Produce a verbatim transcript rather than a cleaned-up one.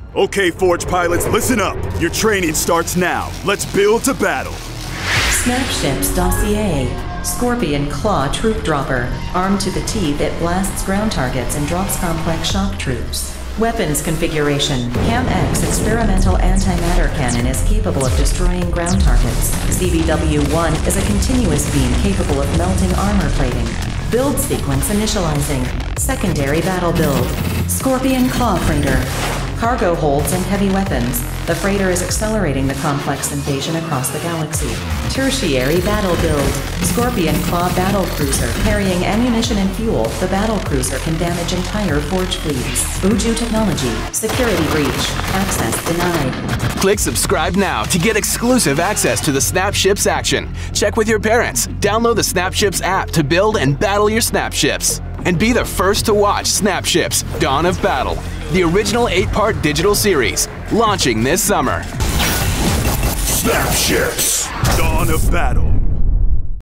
Okay, Forge pilots, listen up. Your training starts now. Let's build to battle. Snapships Dossier. Scorpion Claw Troop Dropper. Armed to the teeth, it blasts ground targets and drops complex shock troops. Weapons configuration. Cam-X experimental antimatter cannon is capable of destroying ground targets. C B W one is a continuous beam capable of melting armor plating. Build sequence initializing. Secondary battle build. Scorpion Claw Freighter. Cargo holds and heavy weapons. The freighter is accelerating the complex invasion across the galaxy. Tertiary battle build. Scorpion Claw battle cruiser. Carrying ammunition and fuel, the battle cruiser can damage entire Forge fleets. Uju technology. Security breach. Access denied. Click subscribe now to get exclusive access to the Snapships action. Check with your parents. Download the Snapships app to build and battle your Snapships. And be the first to watch Snapships Dawn of Battle, the original eight-part digital series, launching this summer. Snapships Dawn of Battle.